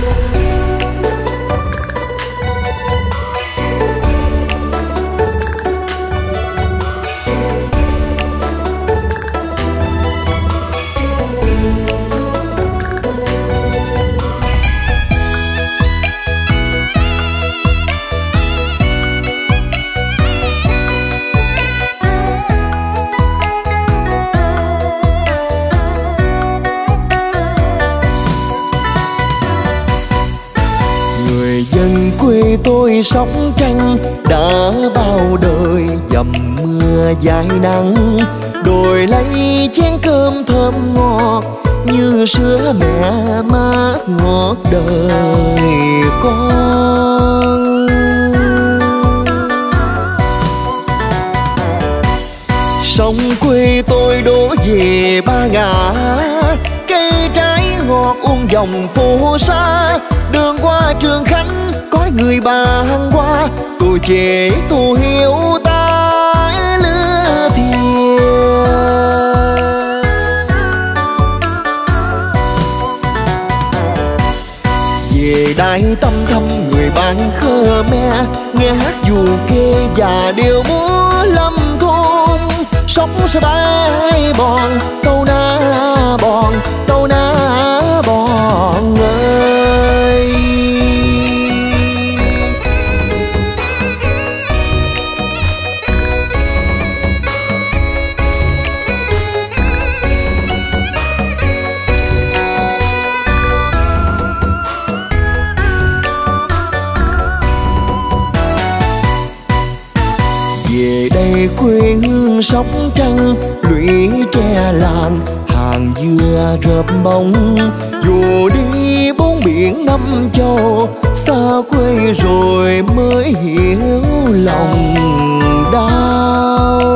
Tôi sống trăng đã bao đời dầm mưa dài nắng, đổi lấy chén cơm thơm ngọt như sữa mẹ mát ngọt đời con. Sông quê tôi đổ về Ba Ngã, cây trái ngọt uốn dòng phố xa, đường qua Trường Khánh có người bàn qua, tôi trẻ tôi hiểu ta lứa thìa. Về Đại Tâm thăm người bạn Khmer, nghe hát dù kê và điệu múa lâm thôn, sống sẽ bay bòn câu na bòn câu na bòn ơi. Về đây quê hương sóc trăng, lũy tre làng hàng dừa rợp bông, dù đi bốn biển năm châu, xa quê rồi mới hiểu lòng đau.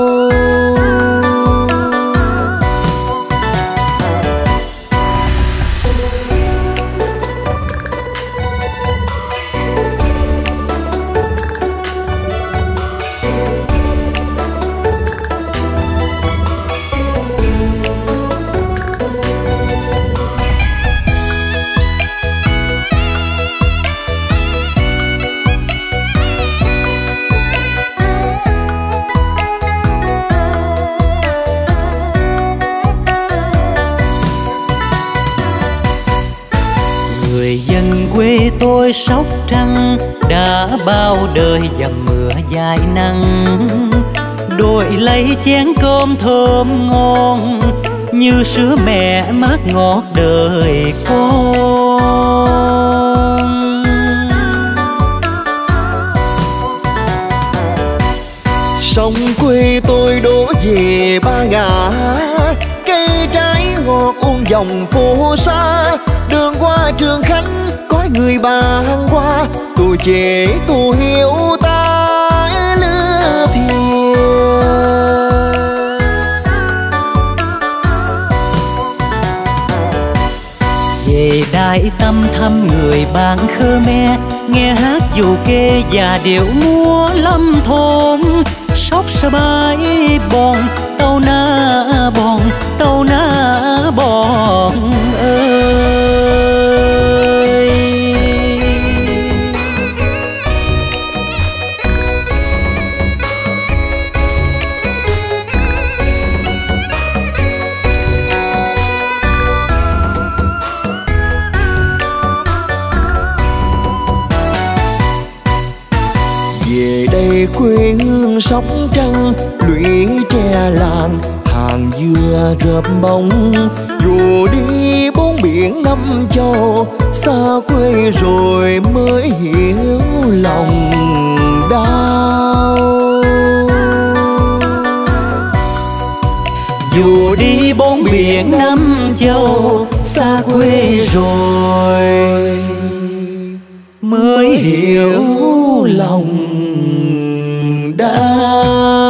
Quê tôi Sóc Trăng đã bao đời dầm mưa dài nắng, đổi lấy chén cơm thơm ngon như sữa mẹ mát ngọt đời con. Sông quê tôi đổ về Ba Ngã, cây trái ngọt uốn dòng phố xa, đường qua Trường Khánh có người bàn qua, tôi trẻ tôi hiểu ta lứa thìa. Về Đại Tâm thăm người bạn Khmer, nghe hát dù kê và điệu múa lâm thôn, sóc sa bái bòn tàu na bòn ơi. Về đây quê hương sóc trăng, lũy tre làng hàng dừa rợp bông, dù đi bốn biển năm châu, xa quê rồi mới hiểu lòng đau. Dù đi bốn biển năm châu, xa quê rồi mới hiểu lòng đau.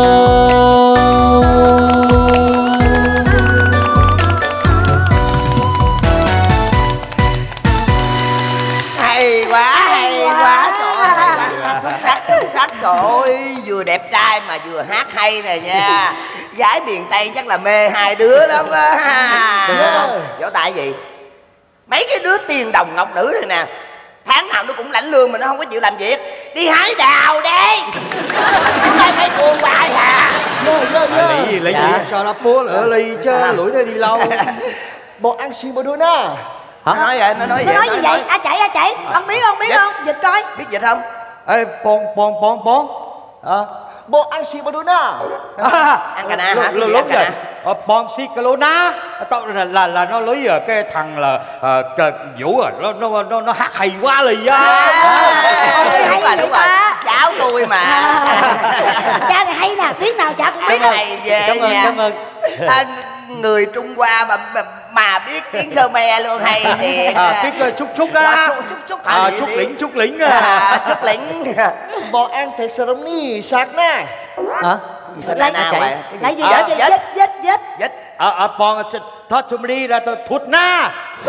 Hay quá, trời ơi, xuất sắc, trời ơi, vừa đẹp trai mà vừa hát hay nè nha. Gái miền Tây chắc là mê hai đứa lắm á. Vỗ tay gì? Mấy cái đứa tiền đồng ngọc nữ này nè, tháng nào nó cũng lãnh lương mà nó không có chịu làm việc. Đi hái đào đi. Chúng ta phải cuồng hoài hả? Lấy gì cho nó búa lỡ ly chứ lũi nó đi lâu. Bọn ăn xì bò đua na. Nó nói vậy, nó nói vậy. Nó nói gì vậy? Chạy. Ông biết không? Dịch coi. Biết dịch không? Ê, bon. Bọn ăn xì bò đua na. Ăn cà na hả? Lúc rồi. Bon si Calona. Là nó lấy cái thằng là Vũ à, nó hát hay quá lì á. Đúng rồi. Cháu tôi mà. Cha này hay nè, biết nào cha cũng biết. Hay về nha. Cảm ơn. Người Trung Hoa mà biết tiếng Khmer luôn, hay thiệt. Biết chúc á. Chúc lĩnh. Chúc lĩnh. Bọn ăn phẹt sờ rong ni sạc na. Hả? Gì sao na vậy? Cái gì? Dịch. Bọn thoát chùm đi ra thụt na.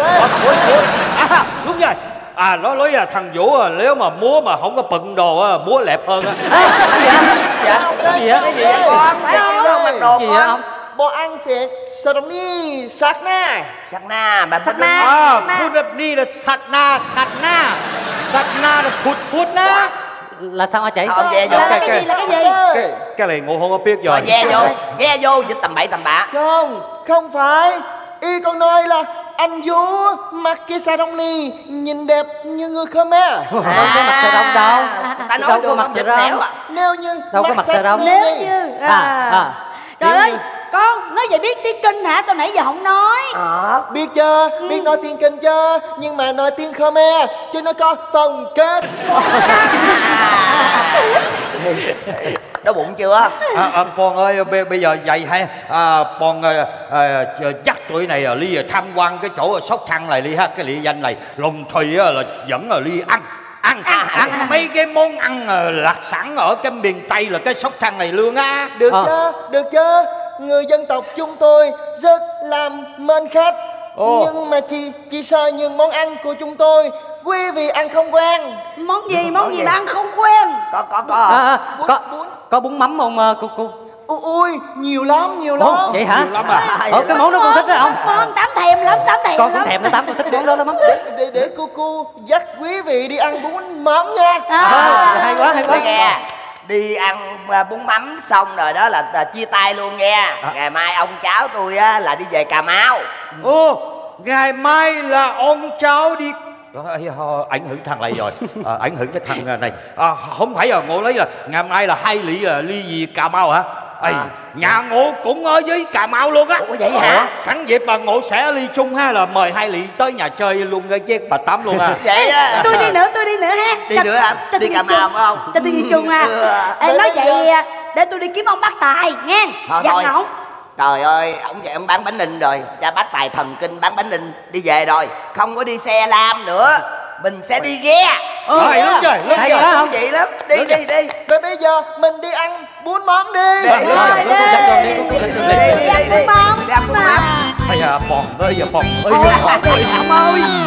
Đúng rồi. Nó nói là thằng Vũ nếu mà múa mà không có bận đồ múa lẹp hơn á. Cái gì vậy con? Phải không? Mặc đồ con. Bọn ăn phẹt sờ rong ni sạc na. Sạc na, bà Sạc na. Phút đi là sạc na là phút na. Là sao hả chị? Ông ve vô. Là cái gì? Cái này ngộ không có biết rồi. Ve vô dịch tầm bậy tầm bạ. Không phải. Y con nói là anh Vũ mặc cái xà rong ni nhìn đẹp như người Khmer. Không có mặc xà rong đâu. Ta nói đâu có mặc xà rong. Nếu như đâu có mặc xà rong. Nếu như trời ơi, con nói vậy biết tiếng Kinh hả? Sao nãy giờ không nói? Biết chưa? Biết nói tiếng Kinh chưa? Nhưng mà nói tiếng Khmer chứ nó có phần kết. Đói bụng chưa? Con ơi, bây giờ vậy hay con dắt tụi này đi tham quan cái chỗ Sóc Trăng này đi ha, cái địa danh này Long Thủy là dẫn đi ăn mấy cái món ăn đặc sản ở cái miền Tây là cái Sóc Trăng này luôn á. Được chưa? Người dân tộc chúng tôi rất làm mến khách. Nhưng mà chỉ sợ những món ăn của chúng tôi quý vị ăn không quen. Món gì mà ăn không quen? Có bún mắm không cô? Ui, nhiều lắm. Vậy hả? Nhiều lắm à? Cái món đó con thích đó không? Con Tám thèm lắm. Con cũng thèm nó, Tám con thích món đó lắm. Để cô dắt quý vị đi ăn bún mắm nha. Hay quá. Nghe, đi ăn bún mắm xong rồi đó là chia tay luôn nha. Ngày mai ông cháu tôi á là đi về Cà Mau. Ngày mai là ông cháu đi. Ảnh hưởng thằng này rồi. Ảnh hưởng cái thằng này. Không phải ngộ lấy là ngày mai là hai ly gì Cà Mau hả? Nhà Ngộ cũng ở với Cà Mau luôn á. Ủa vậy hả? Sẵn dịp mà Ngộ sẽ ly chung ha, là mời hai Lị tới nhà chơi luôn với bà Tám luôn à. Vậy á. Tôi đi nữa ha. Đi nữa hả? Đi Cà Mau phải không? Cho tôi đi chung ha. Nói vậy để tôi đi kiếm ông Bác Tài nghe. Dặn ổng. Trời ơi, ông bán bánh ninh rồi. Cha Bác Tài thần kinh bán bánh ninh đi về rồi. Không có đi xe lam nữa. Mình sẽ đi ghe. Đúng rồi, hay quá không? Vậy lắm. Đi. Vậy bây giờ mình đi ăn bún mắm đi. Đi ăn bún mắm. Hay à, Bòn ơi, Bòn ơi. Ông ơi.